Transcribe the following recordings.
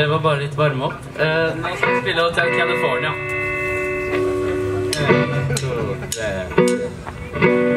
Det var bare litt varme opp. Nå skal vi spille Hotel California. 1, 2, 3.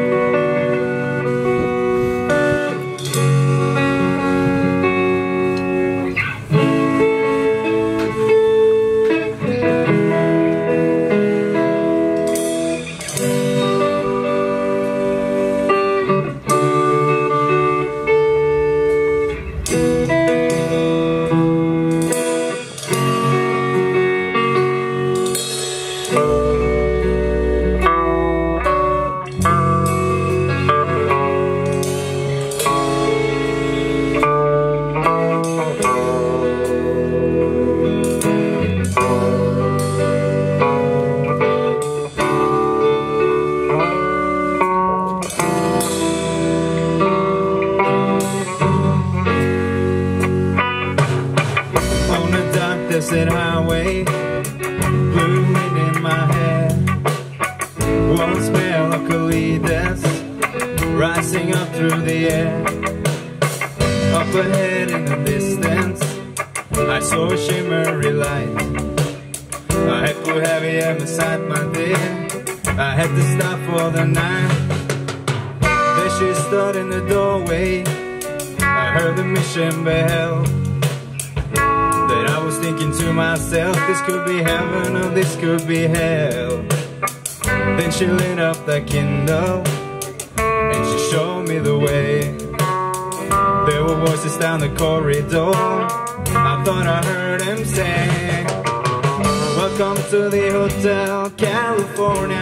Desert highway, blue wind in my hair, warm smell of colitas rising up through the air. Up ahead in the distance, I saw a shimmery light. I had to heavy beside my dear, I had to stop for the night. There she stood in the doorway, I heard the mission bell. Then I was thinking to myself, this could be heaven or this could be hell. Then she lit up the candle and she showed me the way. There were voices down the corridor, I thought I heard them say, welcome to the Hotel California.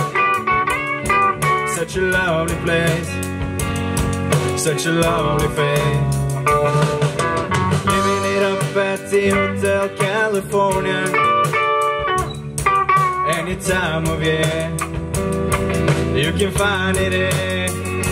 Such a lovely place, such a lovely face. At the Hotel California, any time of year you can find it here.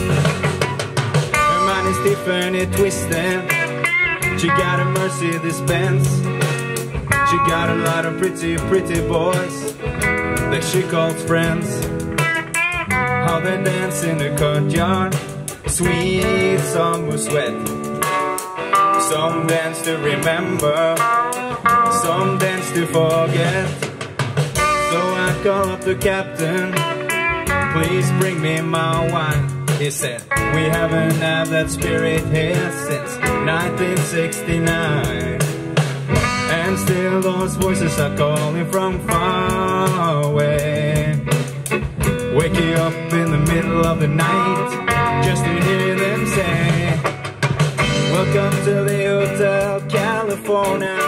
Her mind is Tiffany twisted, she got a Mercedes Benz. She got a lot of pretty boys that she calls friends. How they dance in the courtyard, sweet summer sweat. Some dance to remember, some dance to forget. So I call up the captain, please bring me my wine. He said, we haven't had that spirit here since 1969. And still those voices are calling from far away, waking up in the middle of the night just to hear them say, welcome to the Hotel California.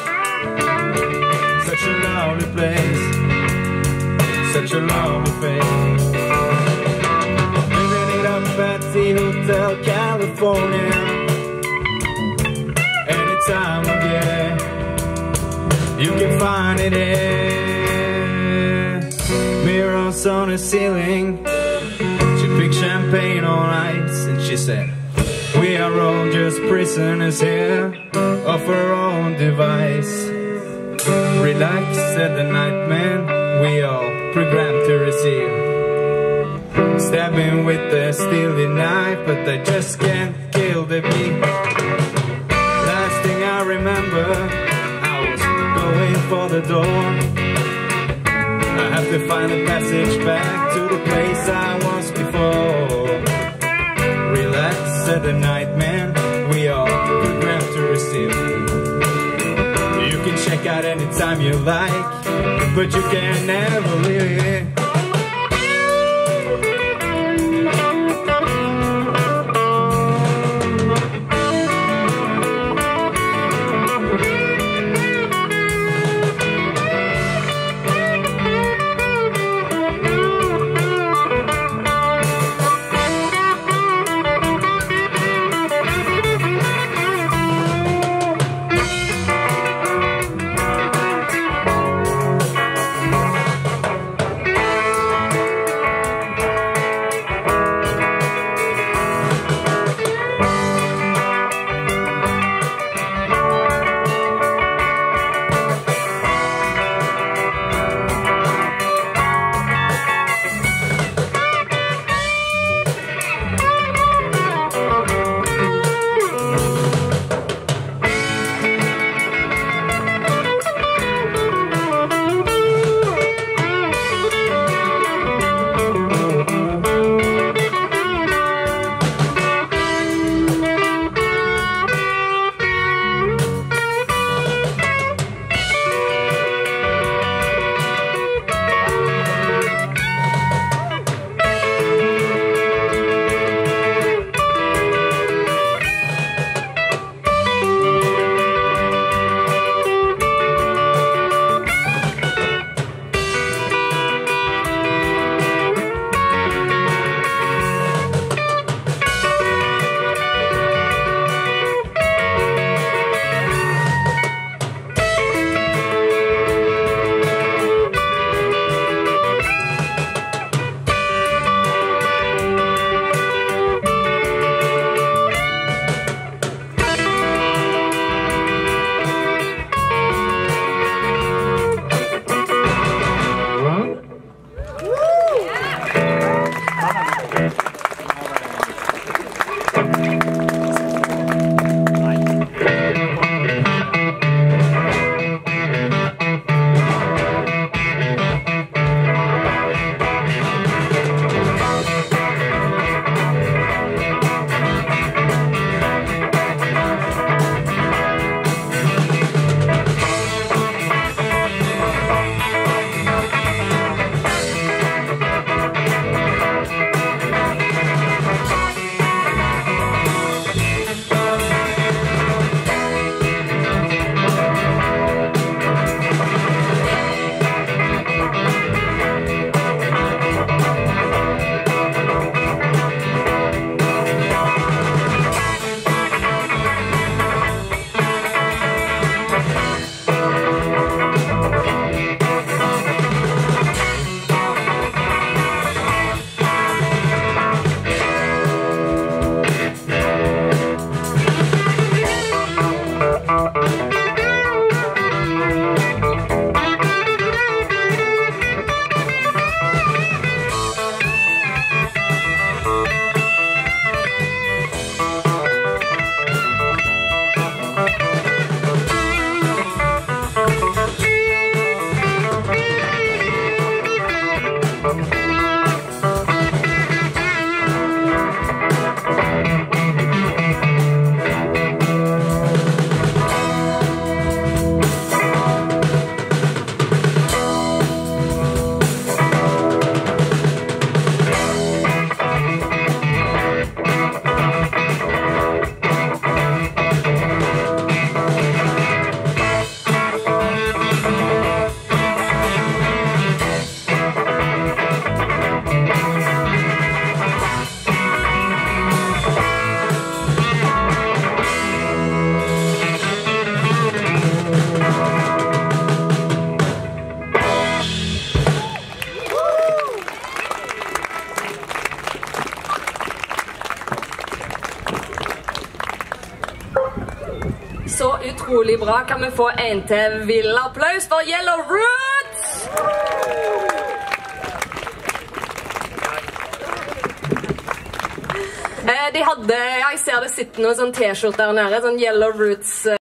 Such a lovely place, such a lovely place. Living it up at the Hotel California, any time of year you can find it here. Mirrors on the ceiling, she picked champagne on ice and she said, we are all just prisoners here of our own device. Relax, said the nightman, we all programmed to receive. Stabbing with a steely knife, but I just can't kill the beat. Last thing I remember, I was going for the door. I have to find a passage back to the place I was before. Relax, said the nightman, we are programmed to receive. You can check out anytime you like, but you can never leave. bra. Kan vi få en til vill applaus for Yellow Roots? De hadde, jeg ser det sitter noen sånn t-skjort der nede, sånn Yellow Roots